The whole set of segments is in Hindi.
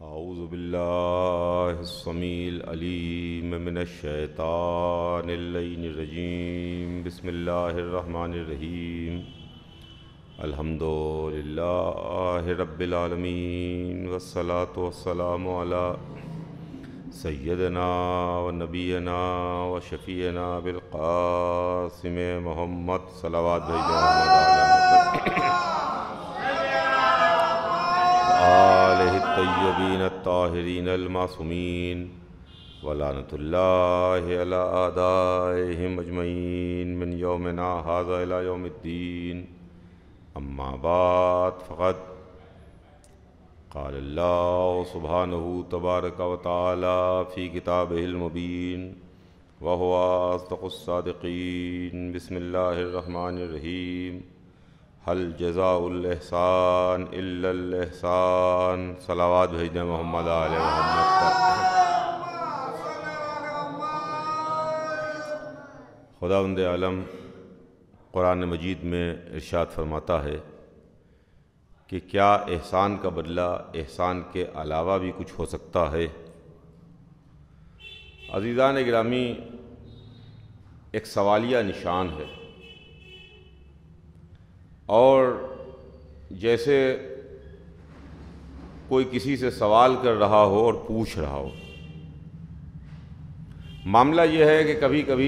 औज़ु बिल्लाहिस्समीइल अलीम मिनश्शैतानिर्रजीम बिस्मिल्लाहिर्रहमानिर्रहीम अल्हम्दुलिल्लाहि रब्बिल आलमीन वस्सलातु वस्सलामु अला सय्यदना व नबीना व शफ़ीना बिल क़ासिम मोहम्मद सल्लल्लाहु अलैहि तय्यबीन ताहिरीन अल मासूमीन व लानतुल्लाहि अला आदाइहिम अजमईन मिन यौमिना हाज़ा इला यौमिद्दीन अम्मा बाद फ़क़द क़ाल अल्लाहु सुब्हानहु तबारक व तआला फ़ी किताबिहिल मुबीन व हुवा अस्दक़ुस सादिक़ीन बिस्मिल्लाहिर रहमानिर रहीम हल जज़ाउल एहसान इल्लल एहसान सलावत भेजने मोहम्मद आले मोहम्मद पर। खुदावंद आलम कुरान मजीद में इरशाद फरमाता है कि क्या एहसान का बदला एहसान के अलावा भी कुछ हो सकता है। अज़ीज़ान गिरामी, एक सवालिया निशान है और जैसे कोई किसी से सवाल कर रहा हो और पूछ रहा हो। मामला यह है कि कभी कभी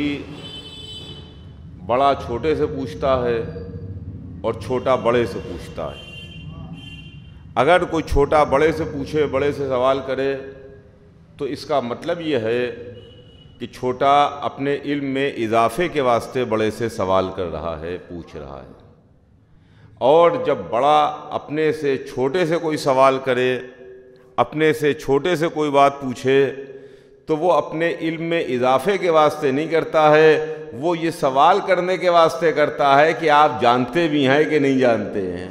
बड़ा छोटे से पूछता है और छोटा बड़े से पूछता है। अगर कोई छोटा बड़े से पूछे, बड़े से सवाल करे, तो इसका मतलब यह है कि छोटा अपने इल्म में इजाफे के वास्ते बड़े से सवाल कर रहा है, पूछ रहा है। और जब बड़ा अपने से छोटे से कोई सवाल करे, अपने से छोटे से कोई बात पूछे, तो वो अपने इल्म में इजाफे के वास्ते नहीं करता है, वो ये सवाल करने के वास्ते करता है कि आप जानते भी हैं कि नहीं जानते हैं।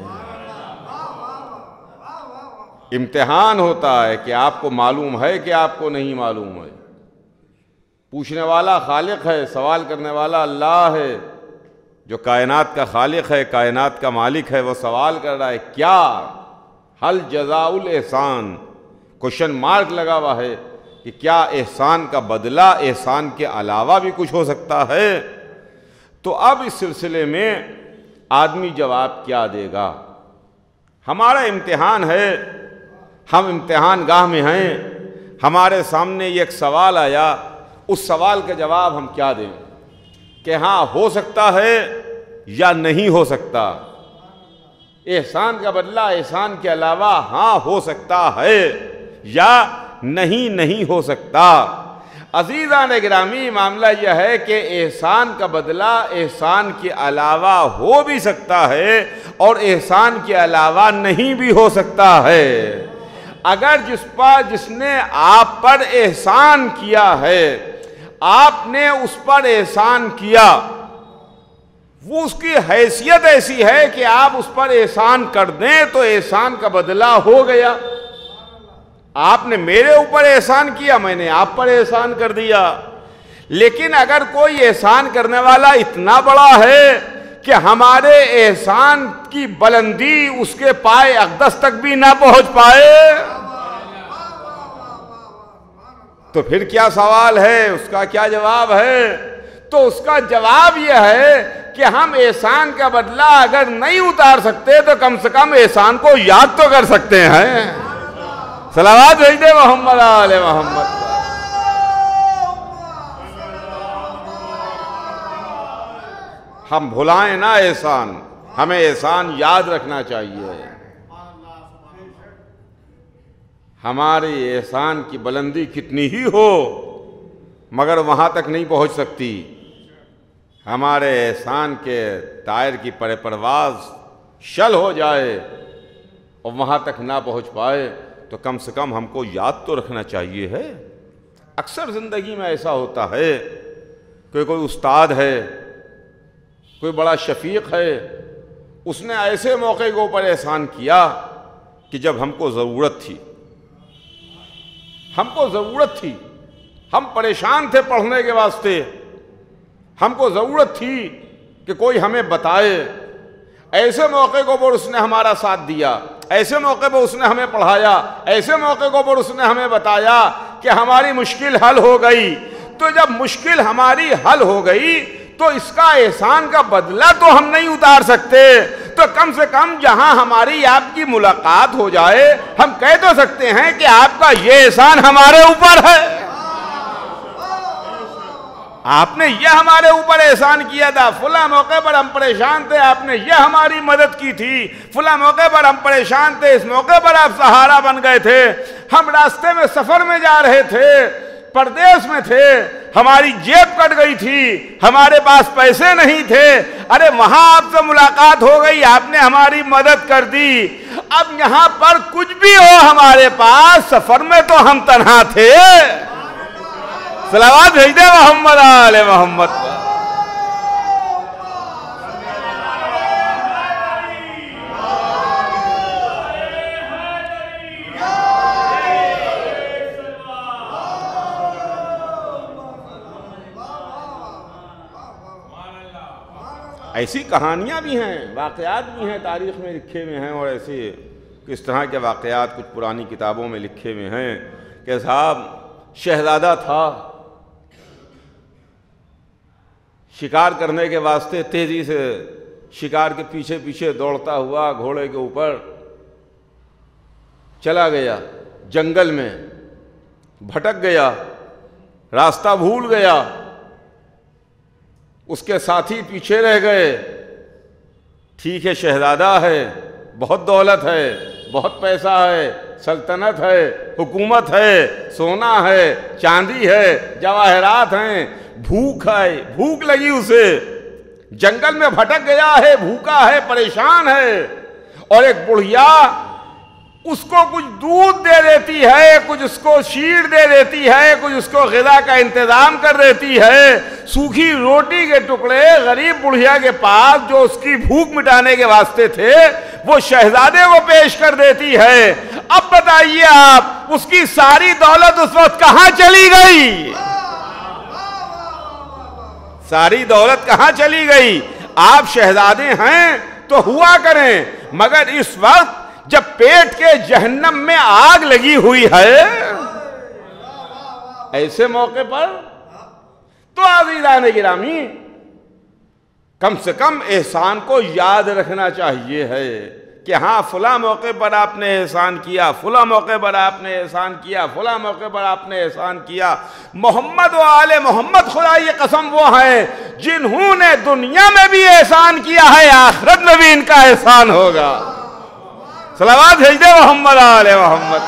इम्तिहान होता है कि आपको मालूम है कि आपको नहीं मालूम है। पूछने वाला खालिक है, सवाल करने वाला अल्लाह है जो कायनात का खालिक है, कायनात का मालिक है। वो सवाल कर रहा है क्या हल जज़ाउल एहसान, क्वेश्चन मार्क लगा हुआ है कि क्या एहसान का बदला एहसान के अलावा भी कुछ हो सकता है। तो अब इस सिलसिले में आदमी जवाब क्या देगा। हमारा इम्तिहान है, हम इम्तिहान गाह में हैं, हमारे सामने एक सवाल आया, उस सवाल का जवाब हम क्या दें कि हाँ हो सकता है या नहीं हो सकता। एहसान का बदला एहसान के अलावा हाँ हो सकता है या नहीं हो सकता। अज़ीज़ान गिरामी, मामला यह है कि एहसान का बदला एहसान के अलावा हो भी सकता है और एहसान के अलावा नहीं भी हो सकता है। अगर जिसने आप पर एहसान किया है, आपने उस पर एहसान किया, वो उसकी हैसियत ऐसी है कि आप उस पर एहसान कर दें तो एहसान का बदला हो गया। आपने मेरे ऊपर एहसान किया, मैंने आप पर एहसान कर दिया। लेकिन अगर कोई एहसान करने वाला इतना बड़ा है कि हमारे एहसान की बुलंदी उसके पाए अक़दस तक भी ना पहुंच पाए, तो फिर क्या सवाल है, उसका क्या जवाब है। तो उसका जवाब यह है कि हम एहसान का बदला अगर नहीं उतार सकते तो कम से कम एहसान को याद तो कर सकते हैं। सलावत भेज दे मोहम्मद आले मोहम्मद। हम भुलाएं ना एहसान, हमें एहसान याद रखना चाहिए। हमारे एहसान की बुलंदी कितनी ही हो मगर वहाँ तक नहीं पहुँच सकती। हमारे एहसान के टायर की परवाज़ शल हो जाए और वहाँ तक ना पहुँच पाए तो कम से कम हमको याद तो रखना चाहिए है। अक्सर ज़िंदगी में ऐसा होता है कि कोई उस्ताद है, कोई बड़ा शफीक है, उसने ऐसे मौके के ऊपर एहसान किया कि जब हमको ज़रूरत थी, हम परेशान थे पढ़ने के वास्ते, हमको ज़रूरत थी कि कोई हमें बताए। ऐसे मौके को ऊपर उसने हमारा साथ दिया, ऐसे मौके पर उसने हमें पढ़ाया, ऐसे मौके को पर उसने हमें बताया कि हमारी मुश्किल हल हो गई। तो जब मुश्किल हमारी हल हो गई तो इसका एहसान का बदला तो हम नहीं उतार सकते, तो कम से कम जहां हमारी आपकी मुलाकात हो जाए हम कह तो सकते हैं कि आपका ये एहसान हमारे ऊपर है, आपने यह हमारे ऊपर एहसान किया था, फुला मौके पर हम परेशान थे, आपने यह हमारी मदद की थी, फुला मौके पर हम परेशान थे, इस मौके पर आप सहारा बन गए थे, हम रास्ते में सफर में जा रहे थे, परदेश में थे, हमारी जेब कट गई थी, हमारे पास पैसे नहीं थे, अरे वहां आपसे मुलाकात हो गई, आपने हमारी मदद कर दी। अब यहां पर कुछ भी हो हमारे पास, सफर में तो हम तन्हा थे। सलावत भेज दे मोहम्मद आले मोहम्मद। ऐसी कहानियां भी हैं, वाकयात भी हैं, तारीख में लिखे हुए हैं, और ऐसे किस तरह के वाकयात कुछ पुरानी किताबों में लिखे हुए हैं कि साहब शहजादा था, शिकार करने के वास्ते तेजी से शिकार के पीछे पीछे दौड़ता हुआ घोड़े के ऊपर चला गया, जंगल में भटक गया, रास्ता भूल गया, उसके साथी पीछे रह गए। ठीक है, शहजादा है, बहुत दौलत है, बहुत पैसा है, सल्तनत है, हुकूमत है, सोना है, चांदी है, जवाहरात हैं, भूख है, भूख लगी उसे, जंगल में भटक गया है, भूखा है, परेशान है, और एक बुढ़िया उसको कुछ दूध दे देती है, कुछ उसको शीर दे देती है, कुछ उसको ग़िज़ा का इंतजाम कर देती है, सूखी रोटी के टुकड़े गरीब बुढ़िया के पास जो उसकी भूख मिटाने के वास्ते थे वो शहजादे को पेश कर देती है। अब बताइए आप, उसकी सारी दौलत उस वक्त कहां चली गई? सारी दौलत कहां चली गई? आप शहजादे हैं तो हुआ करें, मगर इस वक्त जब पेट के जहन्नम में आग लगी हुई है, ऐसे मौके पर तो अज़ीज़ान गिरामी कम से कम एहसान को याद रखना चाहिए है कि हाँ, फला मौके पर आपने एहसान किया, फला मौके पर आपने एहसान किया, फला मौके पर आपने एहसान किया। मोहम्मद व आले मोहम्मद खुदा ये कसम वो हैं जिन्होंने दुनिया में भी एहसान किया है, आखिरत में भी इनका एहसान होगा। सलावत भेज दे मोहम्मद आले मोहम्मद।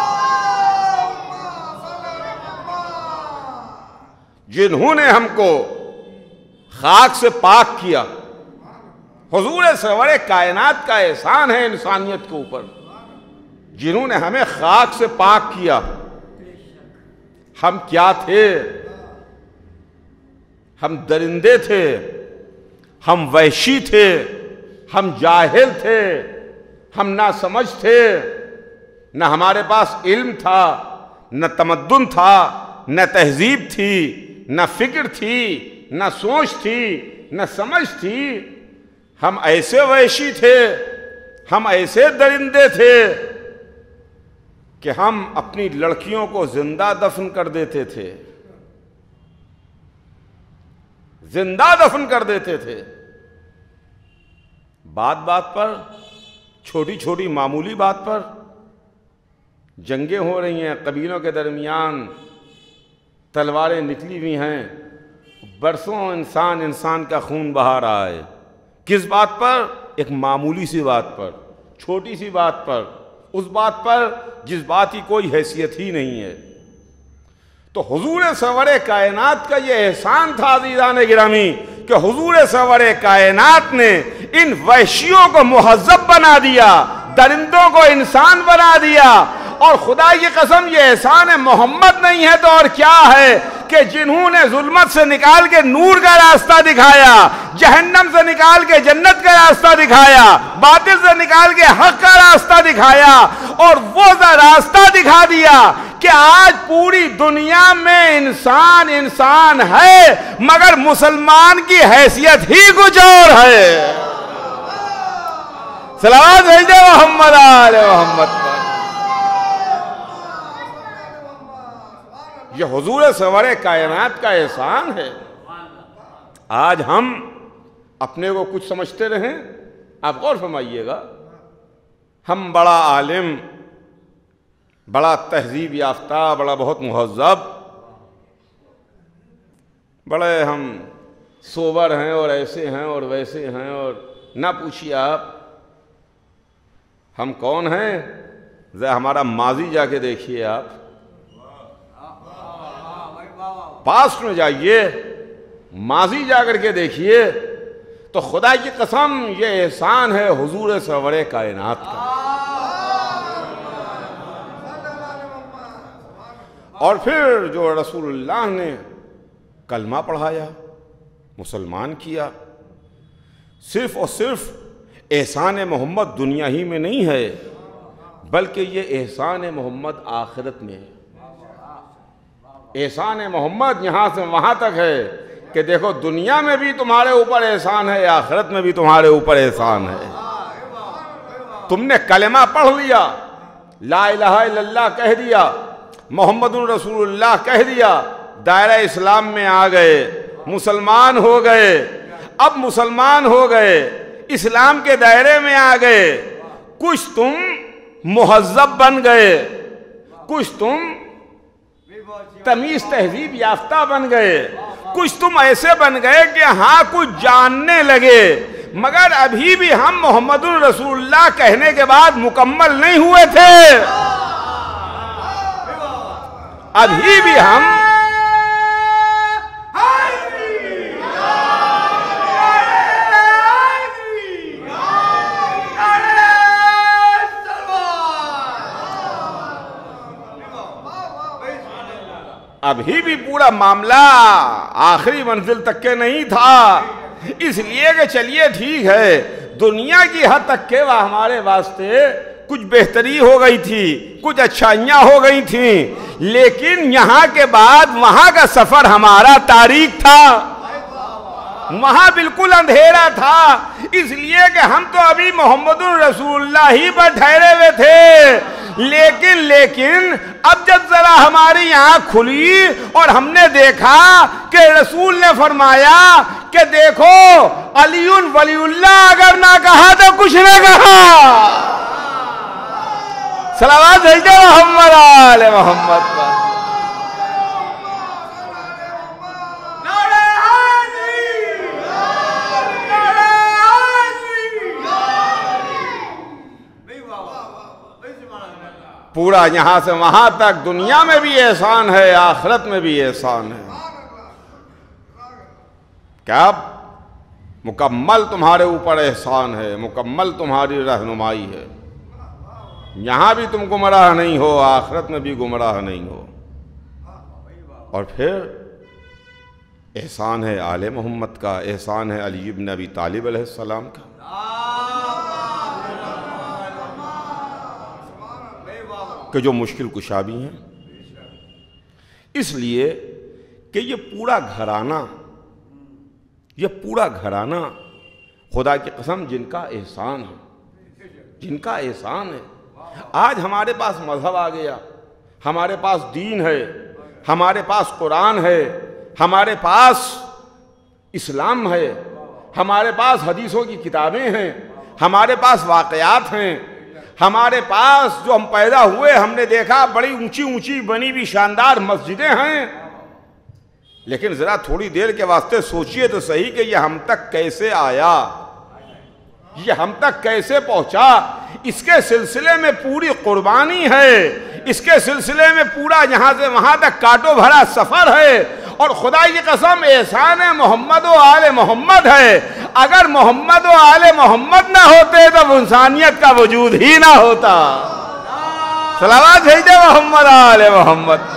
जिन्होंने हमको खाक से पाक किया, हुजूर सरवर कायनात का एहसान है इंसानियत के ऊपर, जिन्होंने हमें खाक से पाक किया। हम क्या थे? हम दरिंदे थे, हम वहशी थे, हम जाहिल थे, हम ना समझ थे, न हमारे पास इल्म था, न तमद्दुन था, न तहजीब थी, न फिक्र थी, न सोच थी, न समझ थी। हम ऐसे वहशी थे, हम ऐसे दरिंदे थे कि हम अपनी लड़कियों को जिंदा दफन कर देते थे, जिंदा दफन कर देते थे। बात बात पर, छोटी छोटी मामूली बात पर जंगें हो रही हैं, कबीलों के दरमियान तलवारें निकली हुई हैं, बरसों इंसान का खून बहा रहा है। किस बात पर? एक मामूली सी बात पर, छोटी सी बात पर, उस बात पर जिस बात की कोई हैसियत ही नहीं है। तो हुजूर सरवर कायनात का ये एहसान था अज़ीज़ान गिरामी कि हुजूर सरवर कायनात ने इन वहशियों को मुहज़्ज़ब बना दिया, दरिंदों को इंसान बना दिया। और खुदा की कसम ये एहसान है मोहम्मद नहीं है तो और क्या है कि जिन्होंने जुल्मत से निकाल के नूर का रास्ता दिखाया, जहन्नम से निकाल के जन्नत का रास्ता दिखाया, बातिल से निकाल के हक का रास्ता दिखाया, और वो रास्ता दिखा दिया कि आज पूरी दुनिया में इंसान इंसान है, मगर मुसलमान की हैसियत ही कुछ और है। सलावत भेजे मोहम्मद आले मोहम्मद पर। ये हुजूर सवरे कायनात का एहसान है। आज हम अपने को कुछ समझते रहें। आप गौर फरमाइएगा, हम बड़ा आलिम, बड़ा तहजीब याफ्ता, बड़ा बहुत मुहज़्ज़ब, बड़े हम सोबर हैं और ऐसे हैं और वैसे हैं, और ना पूछिए आप हम कौन हैं। ज़रा हमारा माजी जाके देखिए, आप पास्ट में जाइए, माजी जाकर के देखिए, तो खुदा की कसम ये एहसान है हुजूर सरवरे कायनात का। और फिर जो रसूलुल्लाह ने कलमा पढ़ाया, मुसलमान किया, सिर्फ और सिर्फ एहसान मोहम्मद दुनिया ही में नहीं है, बल्कि ये एहसान मोहम्मद आखिरत में है। एहसान मोहम्मद यहाँ से वहाँ तक है कि देखो दुनिया में भी तुम्हारे ऊपर एहसान है, आखिरत में भी तुम्हारे ऊपर एहसान है। तुमने कलमा पढ़ लिया, ला इलाहा इल्लल्लाह कह दिया, मोहम्मदुर रसूलुल्लाह कह दिया, दायरा इस्लाम में आ गए, मुसलमान हो गए। अब मुसलमान हो गए, इस्लाम के दायरे में आ गए, कुछ तुम मुहज़्ज़ब बन गए, कुछ तुम तमीज़ तहजीब याफ्ता बन गए, कुछ तुम ऐसे बन गए कि हाँ कुछ जानने लगे, मगर अभी भी हम मोहम्मदुर रसूलुल्लाह कहने के बाद मुकम्मल नहीं हुए थे। अभी भी हम अभी भी पूरा मामला आखिरी मंजिल तक के नहीं था, इसलिए कि चलिए ठीक है, दुनिया की हद तक के हमारे वास्ते कुछ बेहतरी हो गई थी, कुछ अच्छाइयाँ हो गई थी, लेकिन यहाँ के बाद वहाँ का सफर हमारा तारीख था, वहाँ बिल्कुल अंधेरा था, इसलिए कि हम तो अभी मोहम्मदुर रसूलुल्लाह ही पर ठहरे हुए थे। लेकिन अब जब जरा हमारी आँख खुली और हमने देखा कि रसूल ने फरमाया कि देखो अलीउन वलीउल्लाह अगर ना कहा तो कुछ ना कहा। सलावत भेजो मोहम्मद आले मोहम्मद पर। पूरा यहाँ से वहाँ तक दुनिया में भी एहसान है, आखिरत में भी एहसान है। क्या मुकम्मल तुम्हारे ऊपर एहसान है, मुकम्मल तुम्हारी रहनुमाई है। यहाँ भी तुम गुमराह नहीं हो, आखिरत में भी गुमराह नहीं हो। और फिर एहसान है आले मोहम्मद का, एहसान है अली इब्न अबी तालिब अलैहिस्सलाम का, कि जो मुश्किल कुशा भी हैं। इसलिए कि ये पूरा घराना खुदा की कसम जिनका एहसान है, जिनका एहसान है। आज हमारे पास मजहब आ गया, हमारे पास दीन है, हमारे पास कुरान है, हमारे पास इस्लाम है, हमारे पास हदीसों की किताबें हैं, हमारे पास वाक़यात हैं, हमारे पास जो हम पैदा हुए हमने देखा बड़ी ऊंची ऊंची बनी हुई शानदार मस्जिदें हैं। लेकिन ज़रा थोड़ी देर के वास्ते सोचिए तो सही कि ये हम तक कैसे आया, ये हम तक कैसे पहुंचा। इसके सिलसिले में पूरी कुर्बानी है, इसके सिलसिले में पूरा यहाँ से वहाँ तक काटो भरा सफ़र है। और खुदा की कसम एहसान मोहम्मद व आले मोहम्मद है। अगर मोहम्मद व आले मोहम्मद ना होते तो इंसानियत का वजूद ही ना होता। सलावत भेजे मोहम्मद आले मोहम्मद।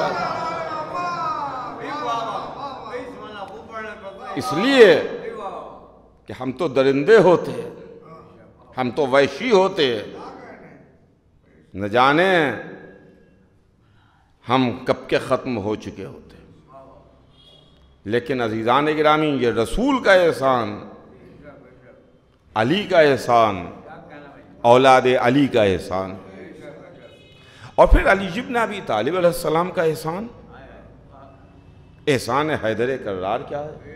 इसलिए कि हम तो दरिंदे होते, हम तो वैशी होते, न जाने हम कब के ख़त्म हो चुके होते। लेकिन अज़ीज़ान गिरामी, ये रसूल का एहसान, अली का एहसान, औलाद अली का एहसान, और फिर अली इब्न अबी तालिब अलैहिस्सलाम का एहसान। एहसान हैदर कर्रार क्या है?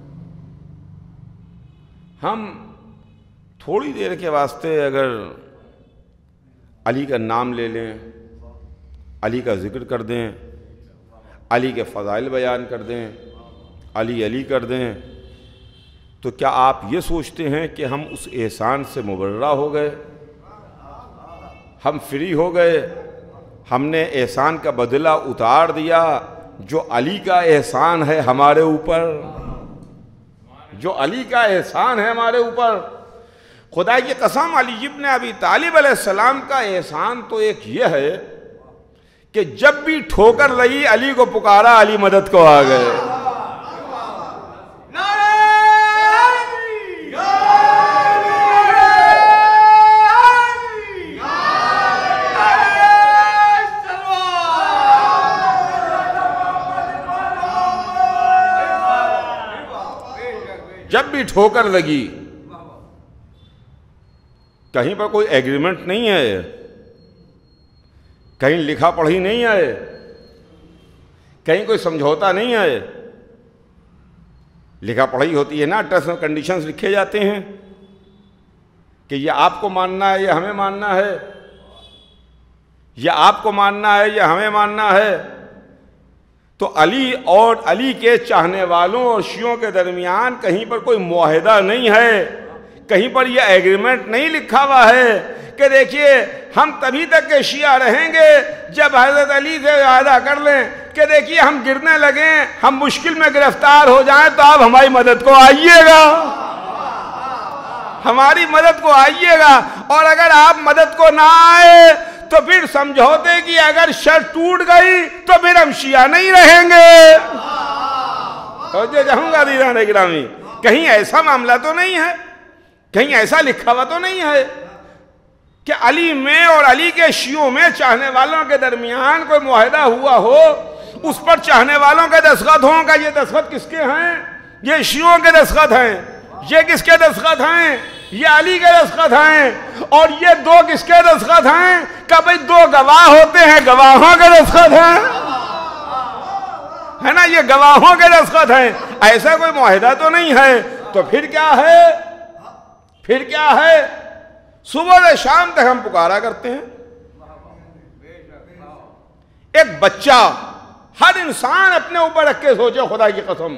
हम थोड़ी देर के वास्ते अगर अली का नाम ले लें, अली का जिक्र कर दें, अली के फ़ज़ाइल बयान कर दें, अली अली कर दें, तो क्या आप ये सोचते हैं कि हम उस एहसान से मुबर्रा हो गए, हम फ्री हो गए, हमने एहसान का बदला उतार दिया? जो अली का एहसान है हमारे ऊपर, जो अली का एहसान है हमारे ऊपर, खुदा की कसम अली इब्न अबी तालिब अलैहिस्सलाम का एहसान तो एक ये है कि जब भी ठोकर लगी अली को पुकारा, अली मदद को आ गए। जब भी ठोकर लगी, कहीं पर कोई एग्रीमेंट नहीं है, कहीं लिखा पढ़ी नहीं है, कहीं कोई समझौता नहीं है। लिखा पढ़ी होती है ना, टर्म्स एंड कंडीशंस लिखे जाते हैं कि ये आपको मानना है, ये हमें मानना है, ये आपको मानना है, ये हमें मानना है। तो अली और अली के चाहने वालों और शियों के दरमियान कहीं पर कोई मुआहिदा नहीं है, कहीं पर यह एग्रीमेंट नहीं लिखा हुआ है कि देखिए हम तभी तक के शिया रहेंगे जब हजरत अली से वादा कर लें कि देखिए हम गिरने लगे, हम मुश्किल में गिरफ्तार हो जाएं तो आप हमारी मदद को आइएगा, हमारी मदद को आइएगा। और अगर आप मदद को ना आए तो फिर समझौते की अगर शर्त टूट गई तो फिर हम शिया नहीं रहेंगे। तो जाऊंगा दीवाने गिरामी, कहीं ऐसा मामला तो नहीं है, कहीं ऐसा लिखा हुआ तो नहीं है कि अली में और अली के शियों में चाहने वालों के दरमियान कोई मुआहिदा हुआ हो, उस पर चाहने वालों के दस्तखत हों का ये दस्तखत किसके हैं? ये शियों के दस्तखत हैं। ये किसके दस्तखत हैं? ये अली के दस्तखत हैं। और ये दो किसके दस्तखत हैं? का भाई दो गवाह होते हैं, गवाहों के दस्तखत हैं, है ना, ये गवाहों के दस्तखत हैं। ऐसा कोई मुआहिदा तो नहीं है। तो फिर क्या है? फिर क्या है? सुबह से शाम तक हम पुकारा करते हैं। एक बच्चा, हर इंसान अपने ऊपर रख के सोचे, खुदा की कसम,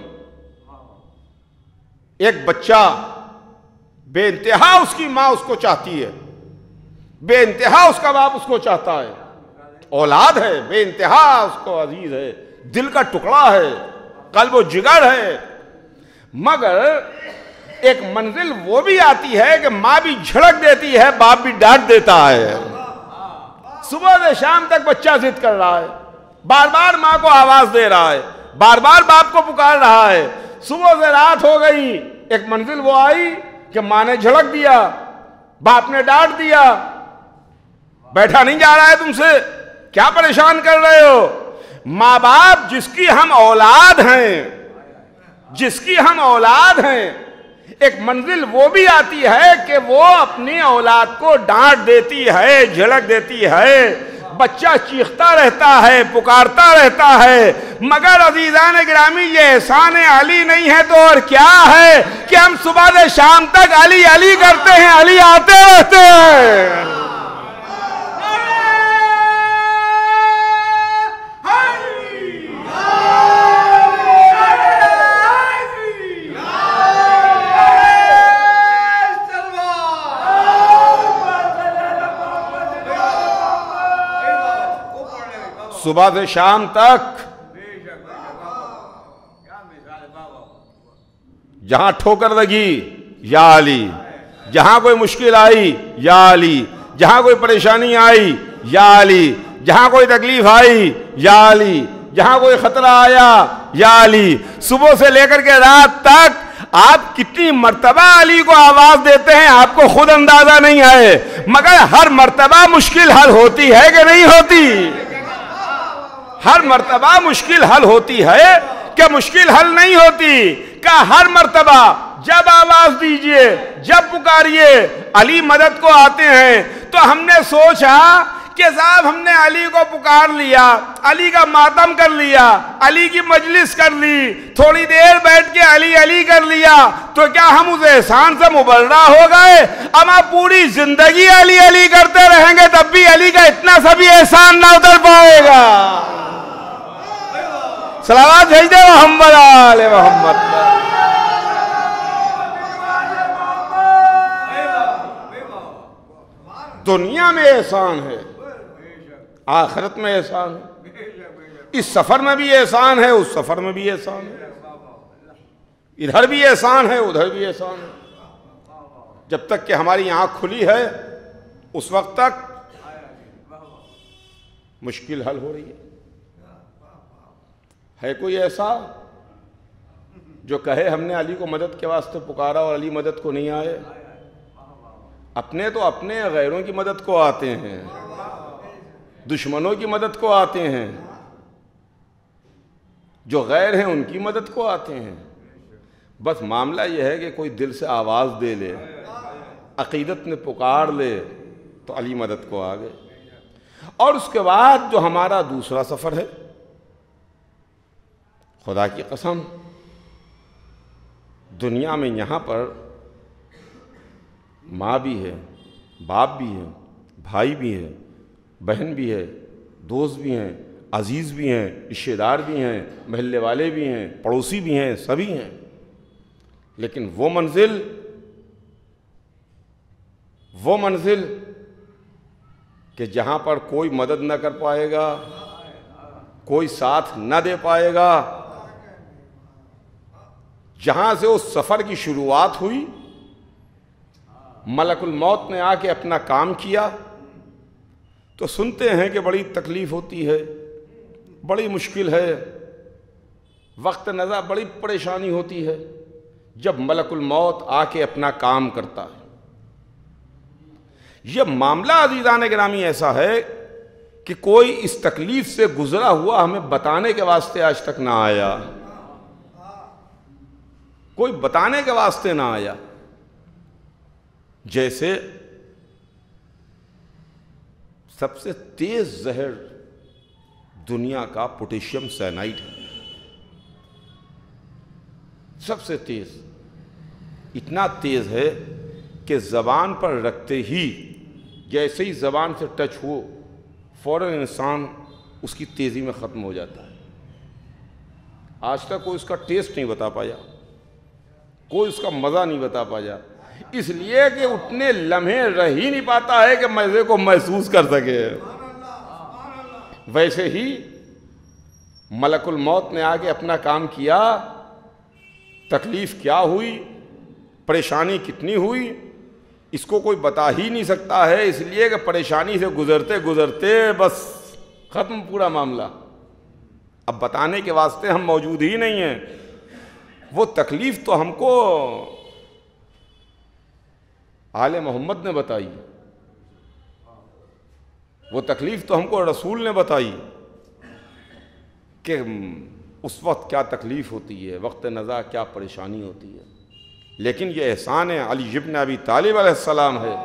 एक बच्चा बेइंतहा उसकी मां उसको चाहती है, बेइंतहा उसका बाप उसको चाहता है, औलाद है, बेइंतहा उसको अजीज है, दिल का टुकड़ा है, कल्ब जिगर है। मगर एक मंजिल वो भी आती है कि मां भी झड़क देती है, बाप भी डांट देता है। सुबह से शाम तक बच्चा जिद कर रहा है, बार बार मां को आवाज दे रहा है, बार बार बाप को पुकार रहा है। सुबह से रात हो गई, एक मंजिल वो आई कि मां ने झड़क दिया, बाप ने डांट दिया, बैठा नहीं जा रहा है तुमसे, क्या परेशान कर रहे हो? मां बाप जिसकी हम औलाद हैं, जिसकी हम औलाद हैं, एक मंजिल वो भी आती है कि वो अपनी औलाद को डांट देती है, झड़क देती है। बच्चा चीखता रहता है, पुकारता रहता है। मगर अजीजान गिरामी, ये एहसान अली नहीं है तो और क्या है कि हम सुबह से शाम तक अली अली करते हैं, अली आते रहते हैं। सुबह से शाम तक जहां ठोकर लगी या अली, जहां कोई मुश्किल आई या अली, जहां कोई परेशानी आई या अली, जहां कोई तकलीफ आई या अली, जहां कोई खतरा आया या अली। सुबह से लेकर के रात तक आप कितनी मर्तबा अली को आवाज देते हैं आपको खुद अंदाजा नहीं है। मगर हर मर्तबा मुश्किल हल होती है कि नहीं होती? हर मर्तबा मुश्किल हल होती है क्या मुश्किल हल नहीं होती? क्या हर मर्तबा जब आवाज दीजिए, जब पुकारिए, अली मदद को आते हैं। तो हमने सोचा कि साहब हमने अली को पुकार लिया, अली का मातम कर लिया, अली की मजलिस कर ली, थोड़ी देर बैठ के अली अली कर लिया, तो क्या हम उस एहसान से मुबर्रा हो गए? अब आप पूरी जिंदगी अली अली करते रहेंगे तब भी अली का इतना सा भी एहसान ना उतर पाएगा। सलावत भेज दे मोहम्मद आले मोहम्मद। दुनिया में एहसान है, आखिरत में एहसान है, इस सफर में भी एहसान है, उस सफर में भी एहसान है, इधर भी एहसान है, उधर भी एहसान है। जब तक कि हमारी आंख खुली है उस वक्त तक मुश्किल हल हो रही है कोई ऐसा जो कहे हमने अली को मदद के वास्ते पुकारा और अली मदद को नहीं आए? अपने तो अपने गैरों की मदद को आते हैं, दुश्मनों की मदद को आते हैं, जो गैर हैं उनकी मदद को आते हैं। बस मामला यह है कि कोई दिल से आवाज़ दे ले, अकीदत ने पुकार ले तो अली मदद को आ गए। और उसके बाद जो हमारा दूसरा सफ़र है, खुदा की कसम दुनिया में यहाँ पर माँ भी है, बाप भी है, भाई भी है, बहन भी है, दोस्त भी हैं, अजीज़ भी हैं, रिश्तेदार भी हैं, महल्ले वाले भी हैं, पड़ोसी भी हैं, सभी हैं। लेकिन वो मंजिल कि जहाँ पर कोई मदद न कर पाएगा, कोई साथ न दे पाएगा, जहाँ से उस सफ़र की शुरुआत हुई, मलकुल मौत ने आके अपना काम किया, तो सुनते हैं कि बड़ी तकलीफ़ होती है, बड़ी मुश्किल है, वक्त नज़र बड़ी परेशानी होती है जब मलकुल मौत आके अपना काम करता है। यह मामला अज़ीज़ान गिरामी ऐसा है कि कोई इस तकलीफ़ से गुजरा हुआ हमें बताने के वास्ते आज तक ना आया, कोई बताने के वास्ते ना आया। जैसे सबसे तेज जहर दुनिया का पोटेशियम साइनाइड है, सबसे तेज, इतना तेज है कि ज़बान पर रखते ही जैसे ही ज़बान से टच हो फौरन इंसान उसकी तेज़ी में ख़त्म हो जाता है। आज तक कोई उसका टेस्ट नहीं बता पाया, कोई उसका मज़ा नहीं बता पाया, इसलिए कि उतने लम्हे रह ही नहीं पाता है कि मज़े को महसूस कर सके। वैसे ही मलकुल मौत ने आके अपना काम किया, तकलीफ़ क्या हुई, परेशानी कितनी हुई, इसको कोई बता ही नहीं सकता है, इसलिए कि परेशानी से गुजरते गुजरते बस ख़त्म पूरा मामला। अब बताने के वास्ते हम मौजूद ही नहीं हैं। वो तकलीफ़ तो हमको आले मोहम्मद ने बताई, वो तकलीफ़ तो हमको रसूल ने बताई कि उस वक्त क्या तकलीफ़ होती है, वक्त नज़ा क्या परेशानी होती है। लेकिन ये एहसान है अली इब्न अबी तालिब अलैहिस्सलाम है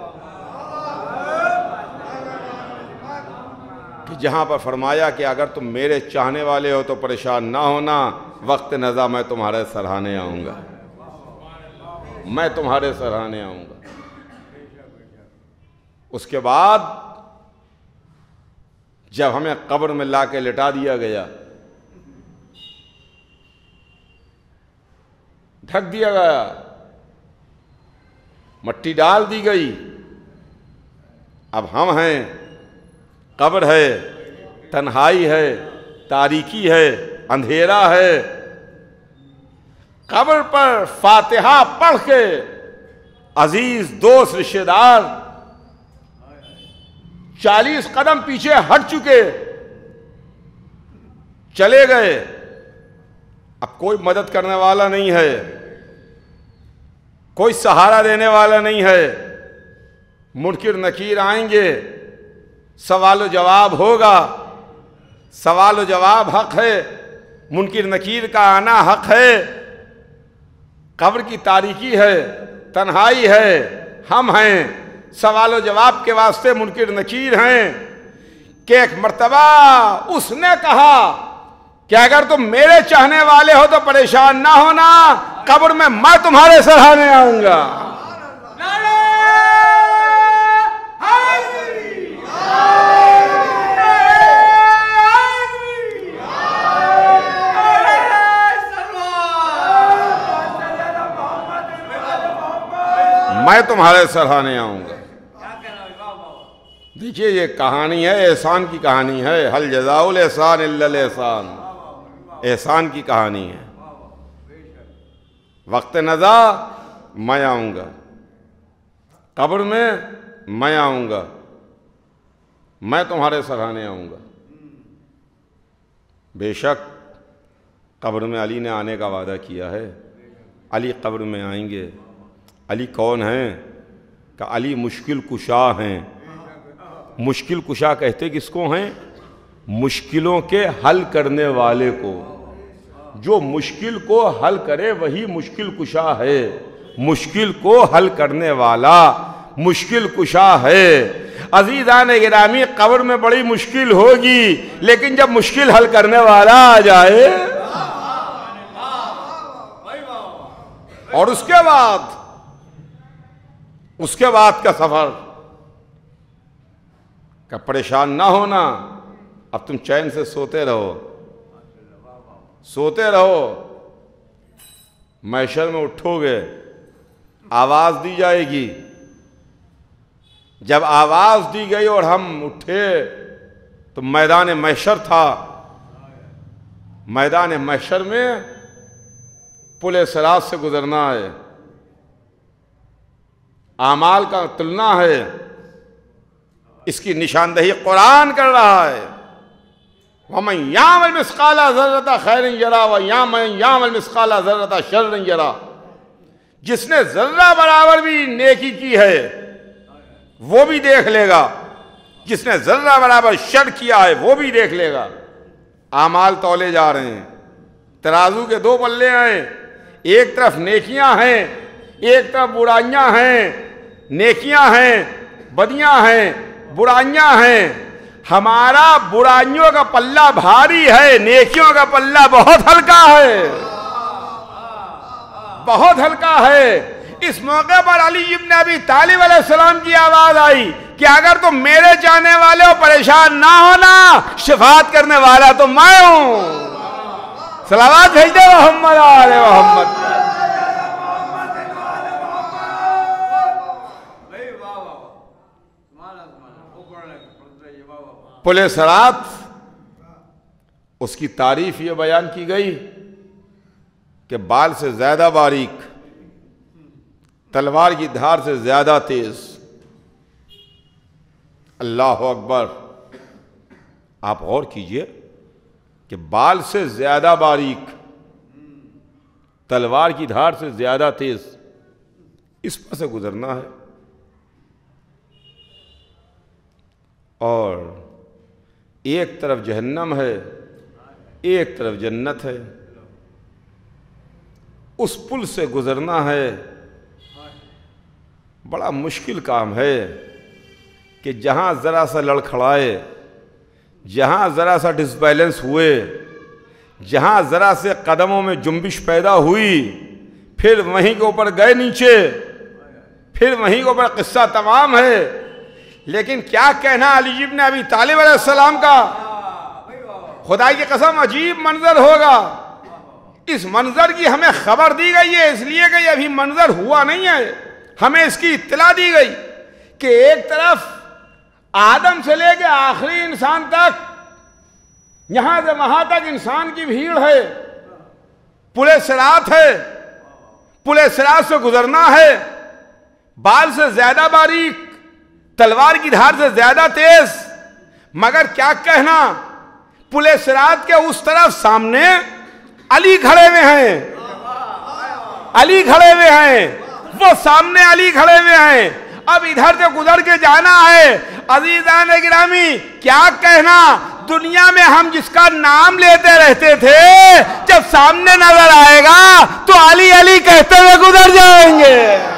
कि जहाँ पर फरमाया कि अगर तुम मेरे चाहने वाले हो तो परेशान ना होना, वक्त नज़ा मैं तुम्हारे सराहने आऊँगा, मैं तुम्हारे सराहने आऊँगा। उसके बाद जब हमें कब्र में ला के लिटा दिया गया, ढक दिया गया, मट्टी डाल दी गई, अब हम हैं, कब्र है, तन्हाई है, तारीकी है, अंधेरा है। कब्र पर फातिहा पढ़ के अजीज दोस्त रिश्तेदार 40 कदम पीछे हट चुके, चले गए, अब कोई मदद करने वाला नहीं है, कोई सहारा देने वाला नहीं है। मुनकिर नकीर आएंगे, सवाल जवाब होगा, सवाल जवाब हक है, मुनकिर नकीर का आना हक है। कब्र की तारीकी है, तन्हाई है, हम हैं, सवाल और जवाब के वास्ते मुनकिर नकीर हैं कि एक मर्तबा उसने कहा कि अगर तुम मेरे चाहने वाले हो तो परेशान ना होना, कब्र में मैं तुम्हारे सराहने आऊंगा। मैं तुम्हारे सराहने आऊंगा। देखिए ये कहानी है, एहसान की कहानी है। हल जज़ाउल एहसान इल्लल एहसान, एहसान की कहानी है। वक्त नज़ा मैं आऊंगा, कब्र में मैं आऊंगा, मैं तुम्हारे सराहने आऊंगा। बेशक कब्र में अली ने आने का वादा किया है, अली कब्र में आएंगे। अली कौन हैं? कि अली मुश्किल कुशा हैं। मुश्किल कुशा कहते किसको हैं? मुश्किलों के हल करने वाले को। जो मुश्किल को हल करे वही मुश्किल कुशा है। मुश्किल को हल करने वाला मुश्किल कुशा है। अज़ीज़ान गिरामी, कब्र में बड़ी मुश्किल होगी, लेकिन जब मुश्किल हल करने वाला आ जाए और उसके बाद का सफर का परेशान ना होना। अब तुम चैन से सोते रहो, सोते रहो। महशर में उठोगे, आवाज दी जाएगी। जब आवाज दी गई और हम उठे तो मैदान महशर था। मैदान महशर में पुल सिरात से गुजरना है, आमाल का तुलना है। इसकी निशानदही कुरान कर रहा है। वमन यामल मिस्काला ज़र्रता खैरन यरा व यामल मिस्काला ज़र्रता शर्रन यरा। जिसने जर्रा बराबर भी नेकी की है वो भी देख लेगा, जिसने जर्रा बराबर शर किया है वो भी देख लेगा। आमाल तौले जा रहे हैं, तराजू के दो पल्ले हैं। एक तरफ नेकियां हैं, एक तरफ बुराइयां हैं। नेकियां हैं, बदियां हैं, बुराइयां हैं। हमारा बुराइयों का पल्ला भारी है, नेकियों का पल्ला बहुत हल्का है, बहुत हल्का है। इस मौके पर अली इब्न अबी तालिब अलैहिस्सलाम की आवाज आई कि अगर तुम मेरे चाहने वाले हो परेशान ना होना, शफाअत करने वाला तो मैं हूं। सलावत भेज दे मोहम्मद आले मोहम्मद। पुल सिरात, उसकी तारीफ ये बयान की गई कि बाल से ज्यादा बारीक, तलवार की धार से ज्यादा तेज। अल्लाह अकबर। आप गौर कीजिए कि बाल से ज्यादा बारीक, तलवार की धार से ज्यादा तेज, इस पर से गुजरना है। और एक तरफ जहन्नम है, एक तरफ जन्नत है। उस पुल से गुजरना है, बड़ा मुश्किल काम है कि जहां जरा सा लड़खड़ाए, जहां जरा सा डिसबैलेंस हुए, जहां जरा से कदमों में जुम्बिश पैदा हुई, फिर वहीं के ऊपर गए नीचे, फिर वहीं के ऊपर किस्सा तमाम है। लेकिन क्या कहना अली इब्न अबी तालिब अलैहिस्सलाम का। खुदा की कसम अजीब मंजर होगा। इस मंजर की हमें खबर दी गई है, इसलिए कि अभी मंजर हुआ नहीं है। हमें इसकी इत्तला दी गई कि एक तरफ आदम से लेकर आखिरी इंसान तक, यहां से वहां तक इंसान की भीड़ है। पुल सिरात है, पुल सिरात से गुजरना है। बाल से ज्यादा बारीक, तलवार की धार से ज्यादा तेज। मगर क्या कहना, पुल सिरात के उस तरफ सामने अली खड़े हुए हैं, अली खड़े हुए हैं, वो सामने अली खड़े हुए हैं। अब इधर से गुजर के जाना है। अज़ीज़ान गिरामी, क्या कहना, दुनिया में हम जिसका नाम लेते रहते थे, जब सामने नजर आएगा तो अली अली कहते हुए गुजर जाएंगे।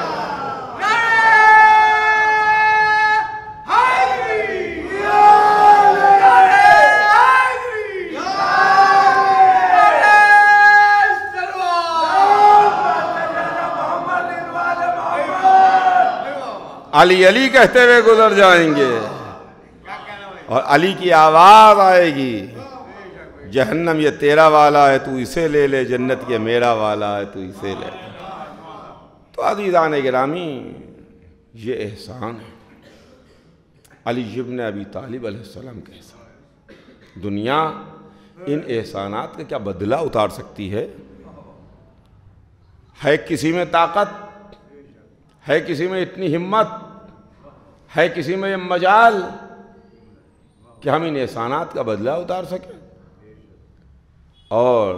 अली अली कहते हुए गुजर जाएंगे और अली की आवाज आएगी, जहन्नम ये तेरा वाला है तू इसे ले ले, जन्नत ये मेरा वाला है तू इसे ले। तो अज़ीज़ान गिरामी, ये एहसान है अली इब्न अबी तालिब अलैहिस्सलाम के एहसान। दुनिया इन एहसानात का क्या बदला उतार सकती है? किसी में ताकत है, किसी में इतनी हिम्मत है, किसी में ये मजाल कि हम इन एहसानात का बदला उतार सकें? और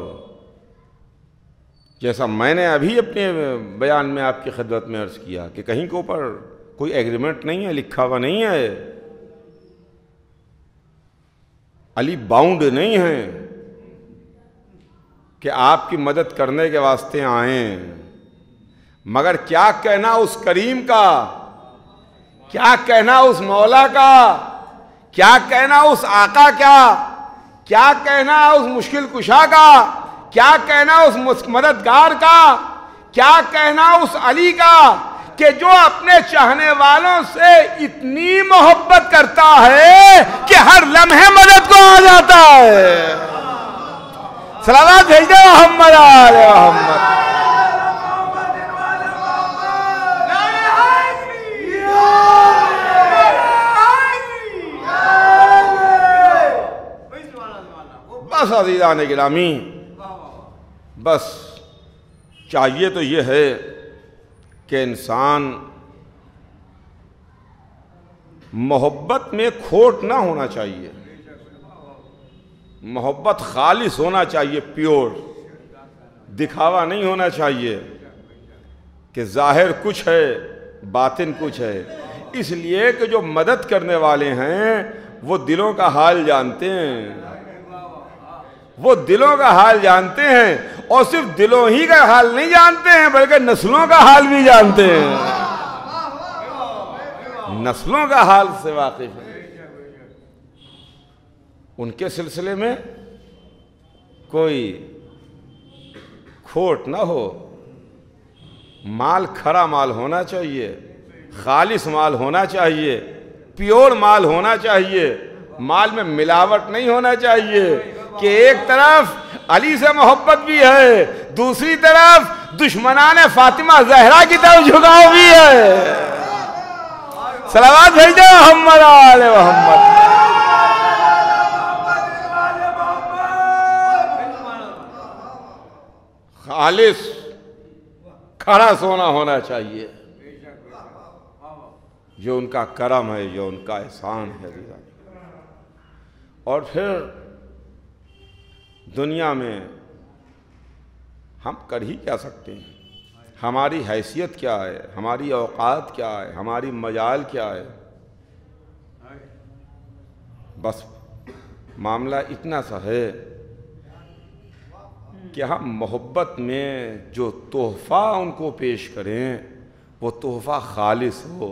जैसा मैंने अभी अपने बयान में आपकी खिदमत में अर्ज़ किया कि कहीं के ऊपर कोई एग्रीमेंट नहीं है, लिखा हुआ नहीं है, अली बाउंड नहीं है कि आपकी मदद करने के वास्ते आए, मगर क्या कहना उस करीम का, क्या कहना उस मौला का, क्या कहना उस आका का, क्या कहना उस मुश्किल कुशा का, क्या कहना उस मददगार का, क्या कहना उस अली का कि जो अपने चाहने वालों से इतनी मोहब्बत करता है कि हर लम्हे मदद को आ जाता है। सलावत भेजो मोहम्मद आले मोहम्मद। बस अज़ीज़ान गिरामी, बस चाहिए तो ये है कि इंसान मोहब्बत में खोट ना होना चाहिए, मोहब्बत खालिस होना चाहिए, प्योर, दिखावा नहीं होना चाहिए कि जाहिर कुछ है बातिन कुछ है। इसलिए कि जो मदद करने वाले हैं वो दिलों का हाल जानते हैं, वो दिलों का हाल जानते हैं, और सिर्फ दिलों ही का हाल नहीं जानते हैं बल्कि नस्लों का हाल भी जानते हैं, नस्लों का हाल से वाकिफ हैं। उनके सिलसिले में कोई खोट ना हो, माल खरा माल होना चाहिए, खालिस माल होना चाहिए, प्योर माल होना चाहिए, माल में मिलावट नहीं होना चाहिए कि एक तरफ अली से मोहब्बत भी है, दूसरी तरफ दुश्मनाने फातिमा जहरा की तरफ झुकाव भी है। सलावत भेजो मोहम्मद आले मोहम्मद। खालिस खरा सोना होना चाहिए, जो उनका करम है, जो उनका एहसान है। और फिर दुनिया में हम कर ही क्या सकते हैं? हमारी हैसियत क्या है, हमारी औकात क्या है, हमारी मजाल क्या है? बस मामला इतना सा है कि हम मोहब्बत में जो तोहफ़ा उनको पेश करें वो तोहफ़ा खालिस हो,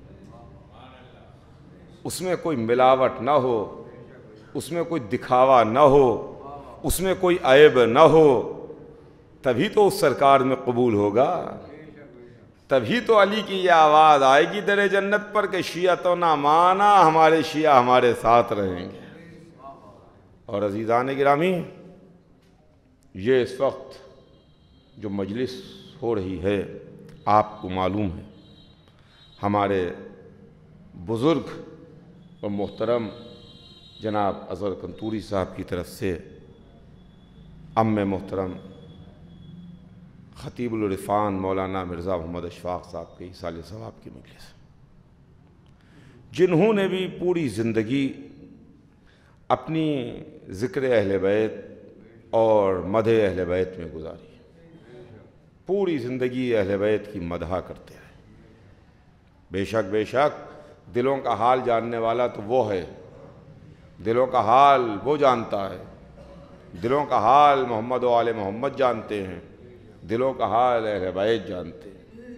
उसमें कोई मिलावट ना हो, उसमें कोई दिखावा ना हो, उसमें कोई ऐब ना हो, तभी तो उस सरकार में कबूल होगा, तभी तो अली की ये आवाज़ आएगी दरे जन्नत पर कि शिया तो ना माना, हमारे शिया हमारे साथ रहेंगे। और अज़ीज़ान गिरामी, ये इस वक्त जो मजलिस हो रही है, आपको मालूम है हमारे बुज़ुर्ग और मोहतरम जनाब अज़हर कंतूरी साहब की तरफ से अम्मे मोहतरम ख़तीबुल इरफ़ान मौलाना मिर्ज़ा मोहम्मद अशफ़ाक़ साहब के इसाले सवाब की मजलिस, जिन्होंने भी पूरी ज़िंदगी अपनी ज़िक्र अहले बैत और मदह अहले बैत में गुजारी, पूरी ज़िंदगी अहले बैत की मदहा करते रहे। बेशक बेशक दिलों का हाल जानने वाला तो वो है दिलों का हाल वो जानता है, दिलों का हाल मोहम्मद व आले मोहम्मद जानते हैं, दिलों का हाल अहले बैत जानते हैं।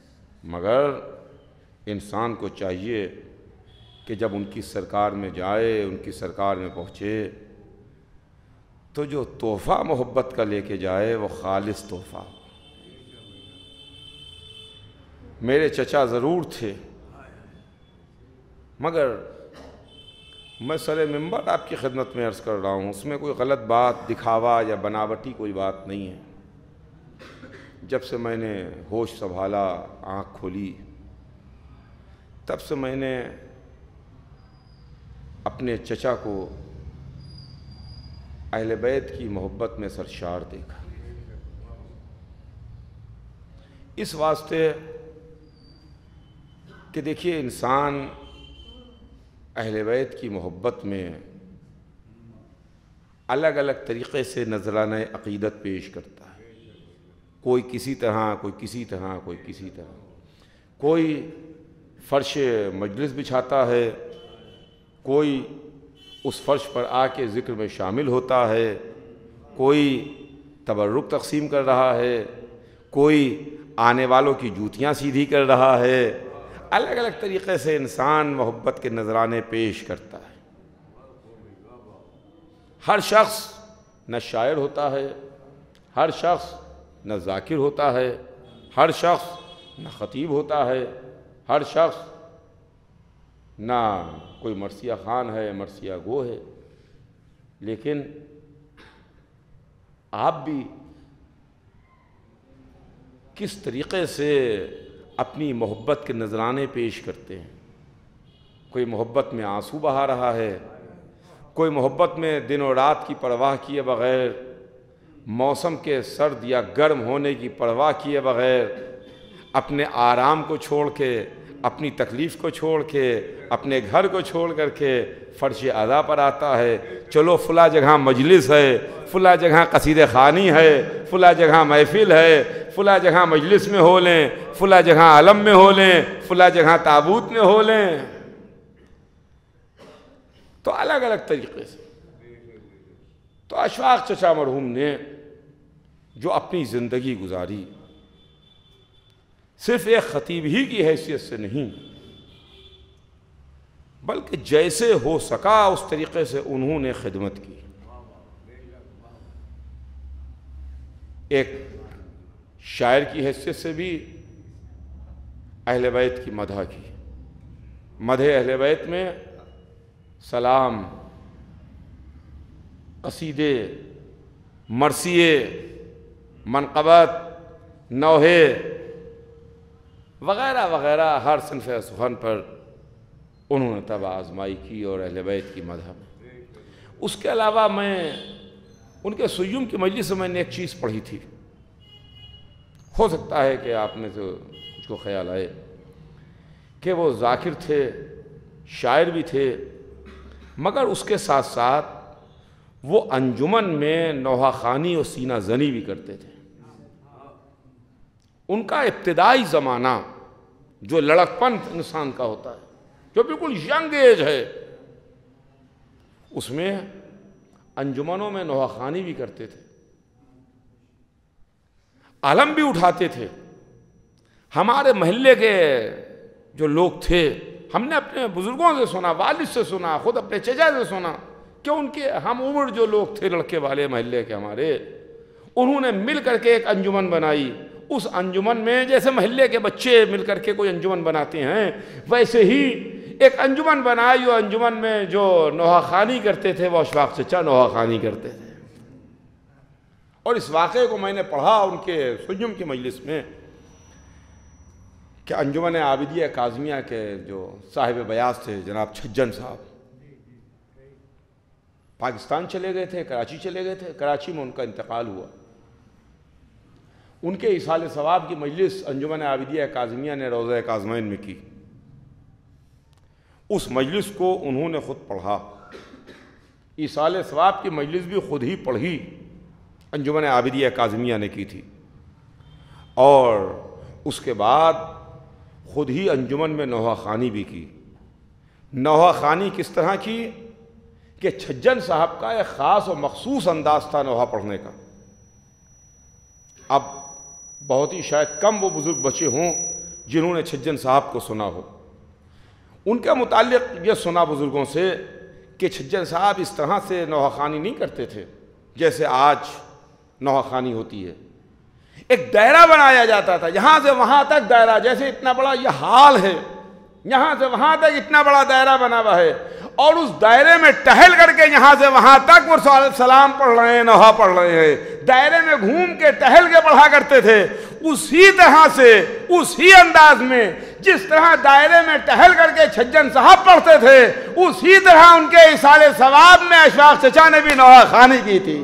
मगर इंसान को चाहिए कि जब उनकी सरकार में जाए, उनकी सरकार में पहुँचे, तो जो तोहफ़ा मोहब्बत का लेके जाए वो खालिस तोहफ़ा। मेरे चचा ज़रूर थे, मगर मैं सरे मिंबर आपकी खिदमत में अर्ज़ कर रहा हूँ, उसमें कोई गलत बात, दिखावा या बनावटी कोई बात नहीं है। जब से मैंने होश संभाला, आँख खोली, तब से मैंने अपने चचा को अहले बैत की मोहब्बत में सरशार देखा। इस वास्ते कि देखिए, इंसान अहले बैत की मोहब्बत में अलग अलग तरीक़े से नजराने अक़ीदत पेश करता है। कोई किसी तरह, कोई किसी तरह, कोई किसी तरह। कोई फ़र्श मजलिस बिछाता है, कोई उस फ़र्श पर आके ज़िक्र में शामिल होता है, कोई तबर्रुक तक़सीम कर रहा है, कोई आने वालों की जूतियाँ सीधी कर रहा है। अलग अलग तरीक़े से इंसान मोहब्बत के नजराने पेश करता है। हर शख्स न शायर होता है, हर शख्स न ज़ाकिर होता है, हर शख्स न ख़तीब होता है, हर शख्स ना कोई मरसिया ख़ान है, मरसिया गो है। लेकिन आप भी किस तरीक़े से अपनी मोहब्बत के नजराने पेश करते हैं। कोई मोहब्बत में आंसू बहा रहा है, कोई मोहब्बत में दिन और रात की परवाह किए बग़ैर, मौसम के सर्द या गर्म होने की परवाह किए बग़ैर, अपने आराम को छोड़ के, अपनी तकलीफ़ को छोड़ के, अपने घर को छोड़ करके फ़र्श अदा पर आता है। चलो फ़ुला जगह मजलिस है, फ़ुला जगह कसीदे ख़ानी है, फ़ुला जगह महफ़िल है, फ़ुला जगह मजलिस में हो लें, फ़ुला जगह आलम में हो लें, फ़ुला जगह ताबूत में हो लें। तो अलग अलग तरीक़े से तो अशफाक़ चचा मरहूम ने जो अपनी ज़िंदगी गुजारी, सिर्फ़ एक ख़तीब ही की हैसियत से नहीं, बल्कि जैसे हो सका उस तरीक़े से उन्होंने खिदमत की। एक शायर की हैसियत से भी अहले बैत की मदह की। मदह अहले बैत में सलाम, कसीदे, मरसिए, मनक़बत, नौहे वग़ैरह वग़ैरह हर सिन्फ़ सुख़न पर उन्होंने तब आज़माई की और अहले बैत की मदह में। उसके अलावा मैं उनके सुय्युम की मजलिस में मैंने एक चीज़ पढ़ी थी, हो सकता है कि आप में से कुछ को ख्याल आए कि वो ज़ाकिर थे, शायर भी थे, मगर उसके साथ साथ वो अंजुमन में नौहा ख़ानी और सीना ज़नी भी करते थे। उनका इब्तिदाई ज़माना जो लड़कपन इंसान का होता है, जो बिल्कुल यंग एज है, उसमें अंजुमनों में नौहा ख़ानी भी करते थे, आलम भी उठाते थे। हमारे महल्ले के जो लोग थे, हमने अपने बुज़ुर्गों से सुना, वालिद से सुना, ख़ुद अपने चचा से सुना कि उनके हम उम्र जो लोग थे लड़के वाले महल्ले के हमारे, उन्होंने मिल करके एक अंजुमन बनाई। उस अंजुमन में जैसे महल्ले के बच्चे मिल करके कोई अंजुमन बनाते हैं, वैसे ही एक अंजुमन बनाई। और अंजुमन में जो नौहा ख़ानी करते थे वो अशफाक़ चचा नौहा ख़ानी करते थे। और इस वाक़े को मैंने पढ़ा उनके सुय्युम की मजलिस में कि अंजुमन आबिदिया काज़मिया के जो साहिब बयास थे जनाब छज्जन साहब, पाकिस्तान चले गए थे, कराची चले गए थे, कराची में उनका इंतकाल हुआ। उनके इसाले सवाब की मजलिस अंजुमन आबिदिया काज़मिया ने रोज़ा काज़मैन में की। उस मजलिस को उन्होंने ख़ुद पढ़ा, इसाले सवाब की मजलिस भी ख़ुद ही पढ़ी, अंजुमन आबिदिया काज़मिया ने की थी। और उसके बाद ख़ुद ही अंजुमन में नौहा ख़ानी भी की। नौहा ख़ानी किस तरह की कि छज्जन साहब का एक ख़ास और मखसूस अंदाज था नोहा पढ़ने का। अब बहुत ही शायद कम वो बुज़ुर्ग बचे हों जिन्होंने छज्जन साहब को सुना हो। उनके मुताल्लिक़ ये सुना बुज़ुर्गों से कि छज्जन साहब इस तरह से नोहा ख़ानी नहीं करते थे जैसे आज नोहा ख़ानी होती है। एक दायरा बनाया जाता था, यहाँ से वहाँ तक दायरा, जैसे इतना बड़ा यह हाल है, यहाँ से वहाँ तक इतना बड़ा दायरा बना हुआ है, और उस दायरे में टहल करके यहाँ से वहाँ तक वो सलाम पढ़ रहे हैं, नोहा पढ़ रहे हैं। दायरे में घूम के टहल के पढ़ा करते थे। उसी तरह से, उसी अंदाज में जिस तरह दायरे में टहल करके छज्जन साहब पढ़ते थे, उसी तरह उनके इसाले सवाब में अशफाक चचा ने भी नोहा ख़ानी की थी,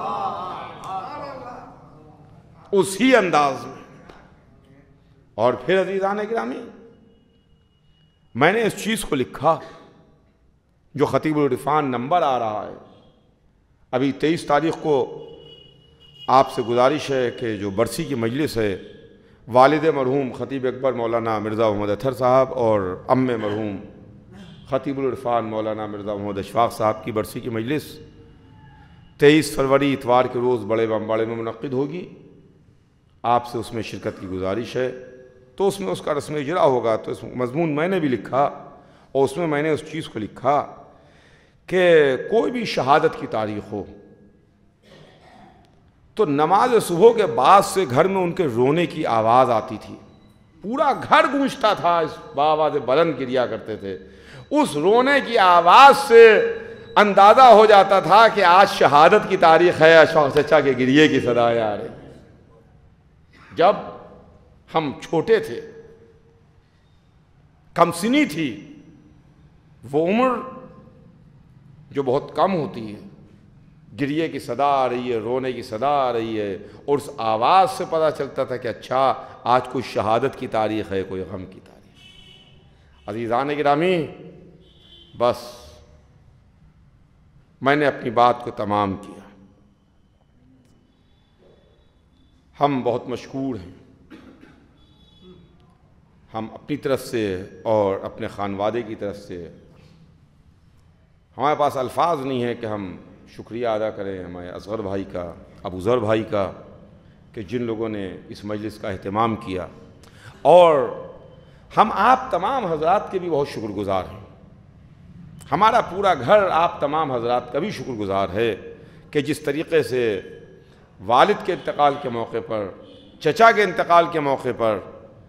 उसी अंदाज में। और फिर अज़ीज़ान गिरामी, मैंने इस चीज़ को लिखा जो ख़तीबुल इरफ़ान नंबर आ रहा है। अभी 23 तारीख़ को आपसे गुजारिश है कि जो बरसी की मजलिस है, वालिद मरहूम ख़तीब अकबर मौलाना मिर्ज़ा मोहम्मद अतहर साहब और अम्मे मरहूम ख़तीबुल इरफ़ान मौलाना मिर्ज़ा मोहम्मद अशफाक़ साहब की बरसी की मजलिस 23 फरवरी इतवार के रोज़ बड़े बम्बाड़े में मुनक़्क़िद होगी। आपसे उसमें शिरकत की गुजारिश है। तो उसमें उसका रस्म इजरा होगा। तो इस मज़मून मैंने भी लिखा, और उसमें मैंने उस चीज़ को लिखा कि कोई भी शहादत की तारीख़ हो तो नमाज सुबह के बाद से घर में उनके रोने की आवाज़ आती थी, पूरा घर गूंजता था, इस आवाज़ बुलंद गिरिया करते थे। उस रोने की आवाज़ से अंदाज़ा हो जाता था कि आज शहादत की तारीख़ है, अशफाक चचा के गिरिए की सदाएं आ रही। जब हम छोटे थे, कमसिनी थी, वो उम्र जो बहुत कम होती है, गिरिए की सदा आ रही है, रोने की सदा आ रही है, और उस आवाज़ से पता चलता था कि अच्छा आज कोई शहादत की तारीख़ है, कोई गम की तारीख़। अज़ीज़ान गिरामी, बस मैंने अपनी बात को तमाम किया। हम बहुत मशकूर हैं, हम अपनी तरफ से और अपने खानवादे की तरफ से, हमारे पास अल्फाज नहीं है कि हम शुक्रिया अदा करें हमारे असगर भाई का, अबू ज़र भाई का, कि जिन लोगों ने इस मजलिस का अहतमाम किया। और हम आप तमाम हजरात के भी बहुत शुक्रगुज़ार हैं। हमारा पूरा घर आप तमाम हजरात का भी शुक्रगुज़ार है कि जिस तरीक़े से वालिद के इंतकाल के मौके पर, चचा के इंतकाल के मौके पर,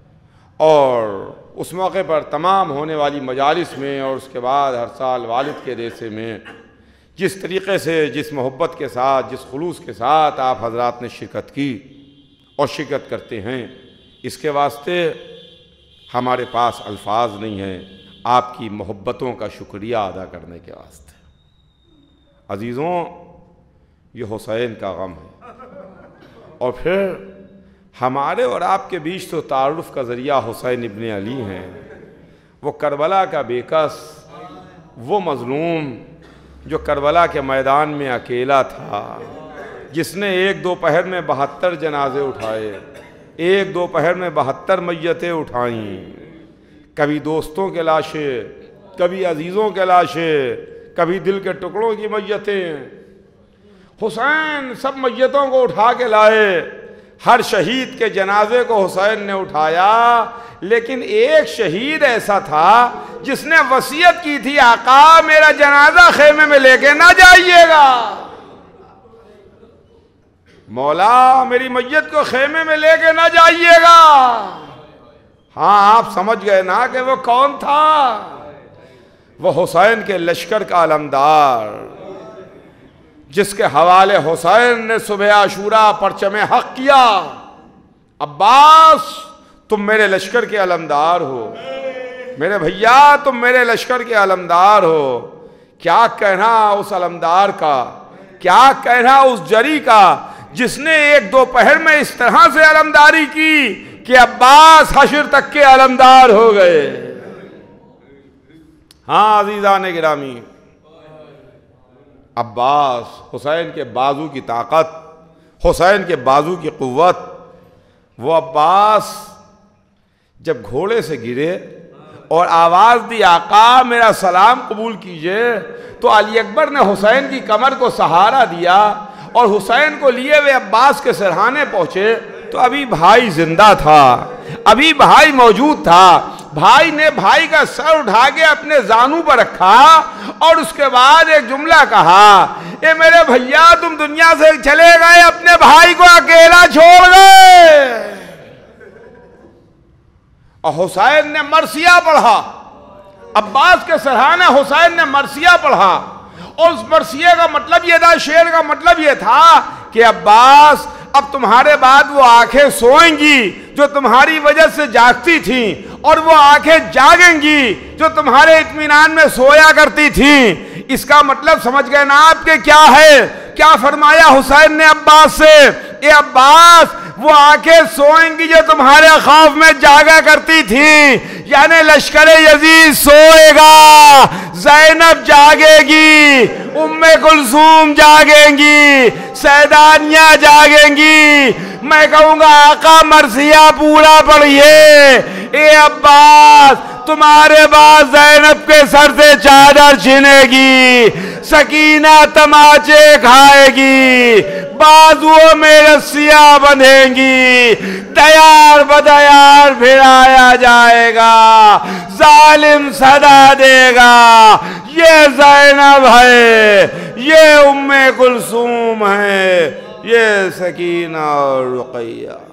और उस मौके पर तमाम होने वाली मजालिस में, और उसके बाद हर साल वालिद के देसे में, जिस तरीक़े से, जिस मोहब्बत के साथ, जिस खुलूस के साथ आप हजरात ने शिरकत की और शिरकत करते हैं, इसके वास्ते हमारे पास अल्फाज नहीं हैं आपकी मोहब्बतों का शुक्रिया अदा करने के वास्ते। अज़ीज़ों, ये हुसैन का गम है। और फिर हमारे और आपके बीच तो तारुफ़ का ज़रिया हुसैन इब्न अली हैं, वो करबला का बेकस, वो मज़लूम जो करबला के मैदान में अकेला था, जिसने एक दोपहर में 72 जनाजे उठाए, एक दोपहर में 72 मैयतें उठाईं, कभी दोस्तों के लाशें, कभी अजीज़ों के लाशें, कभी दिल के टुकड़ों की मैयतें। हुसैन सब मैयतों को उठा के लाए, हर शहीद के जनाजे को हुसैन ने उठाया। लेकिन एक शहीद ऐसा था जिसने वसीयत की थी, आका मेरा जनाजा खेमे में लेके ना जाइएगा, मौला मेरी मैयत को खेमे में लेके ना जाइएगा। हाँ, आप समझ गए ना कि वो कौन था? वो हुसैन के लश्कर का अलमदार, जिसके हवाले हुसैन ने सुबह आशूरा परचमे हक किया। अब्बास तुम मेरे लश्कर के अलमदार हो, मेरे भैया तुम मेरे लश्कर के अलमदार हो। क्या कहना उस अलमदार का, क्या कहना उस जरी का जिसने एक दोपहर में इस तरह से अलमदारी की कि अब्बास हश्र तक के अलमदार हो गए। हाँ अज़ीज़ान गिरामी, अब्बास, हुसैन के बाजू की ताकत, हुसैन के बाजू की क़ुव्वत। वो अब्बास जब घोड़े से गिरे और आवाज़ दी, आका मेरा सलाम कबूल कीजिए। तो अली अकबर ने हुसैन की कमर को सहारा दिया और हुसैन को लिए वे अब्बास के सिरहाने पहुंचे। तो अभी भाई जिंदा था, अभी भाई मौजूद था। भाई ने भाई का सर उठा के अपने जानू पर रखा और उसके बाद एक जुमला कहा, ये मेरे भैया तुम दुनिया से चले गए, अपने भाई को अकेला छोड़ गए। और हुसैन ने मरसिया पढ़ा, अब्बास के सराहना हुसैन ने मरसिया पढ़ा। और उस मरसिया का मतलब यह था, शेर का मतलब यह था कि अब्बास अब तुम्हारे बाद वो आंखें सोएंगी जो तुम्हारी वजह से जागती थी, और वो आंखें जागेंगी जो तुम्हारे इत्मीनान में सोया करती थी। इसका मतलब समझ गए ना आपके क्या है? क्या फरमाया हुसैन ने अब्बास से, ये अब्बास वो आंखें सोएंगी जो तुम्हारे खौफ में जागा करती थी। यानी लश्कर यजीद सोएगा, ज़ैनब जागेगी, उम्मे कुलसूम जागेंगी, सैदानिया जागेंगी। मैं कहूंगा आका मरसिया पूरा पढ़िए। ए अब्बास तुम्हारे बाद ज़ैनब के सर से चादर छिनेगी, सकीना तमाचे खाएगी, बाजुओं में रस्सियां बंधेंगी, तैयार बतैयार फिराया जाएगा, जालिम सदा देगा। ये ज़ैनब है, ये उम्मे कुलसूम है, ये सकीना और रुक़ैया।